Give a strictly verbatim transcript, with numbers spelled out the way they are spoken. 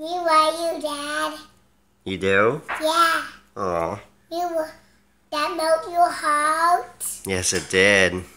Me love you, Dad. You do? Yeah. Aw. You, that melt your heart. Yes, it did.